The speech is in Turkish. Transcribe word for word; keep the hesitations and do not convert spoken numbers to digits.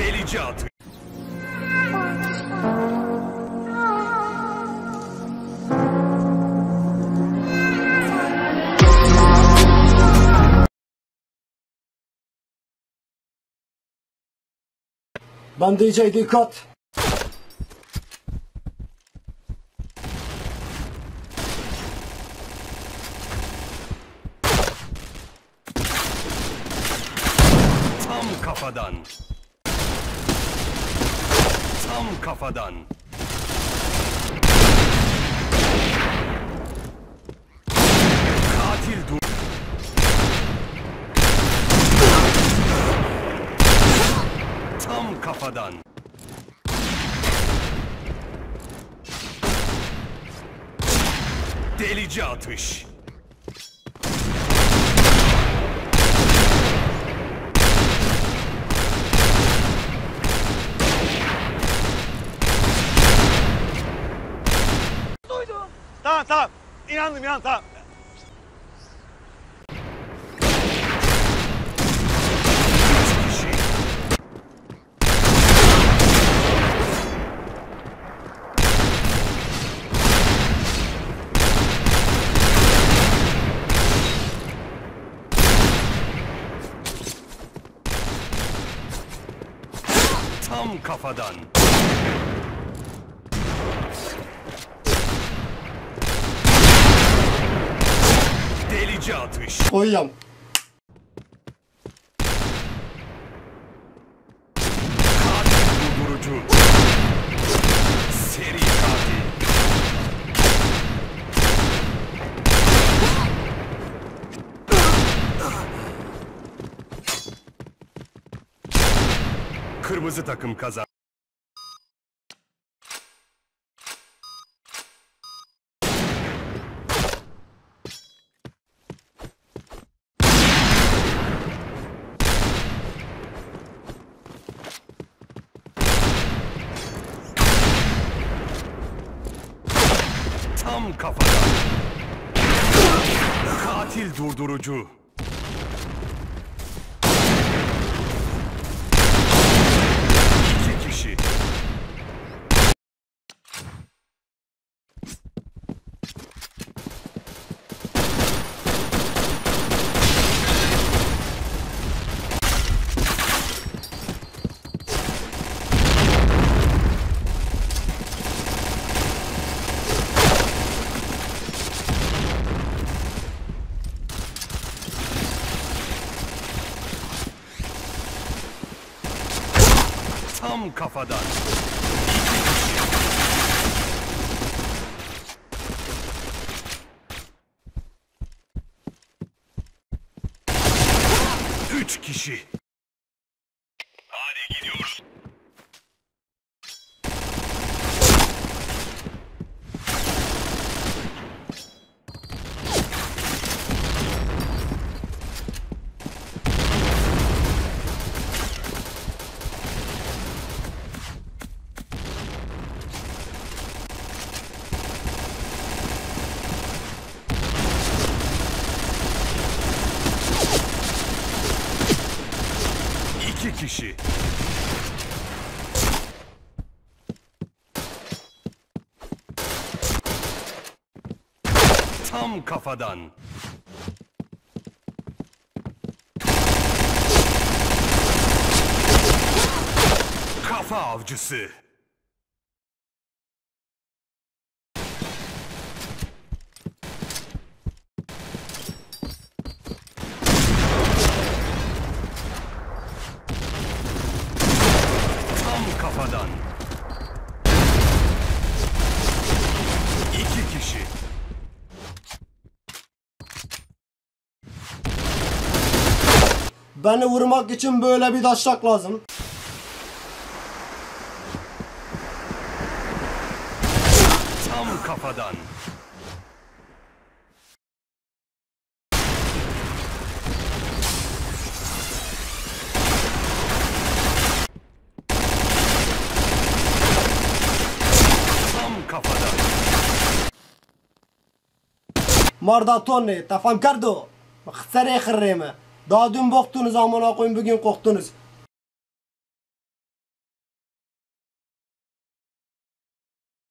Delici atış. Ben D J dikkat. Tam kafadan. Tam kafadan. Katil dur. Tam kafadan. Delici atış. Tamam tamam. İnandım inandım tamam. Tam kafadan. Delici atış. Koyuyorum. Katil durdurucu. Seri katil. Kırmızı takım kazandı. Tam kafadan. Katil durdurucu. İki kişi. Tam kafadan. Üç kişi. Hadi gidiyoruz. İki kişi. Tam kafadan. Kafa avcısı. Kafadan. İki kişi. Beni vurmak için böyle bir taşak lazım. Tam kafadan. Kafadan. Marda Tony, tafam kardo. Xsere xirreme. Daha dün boktunuz amına koyun bugün koktunuz.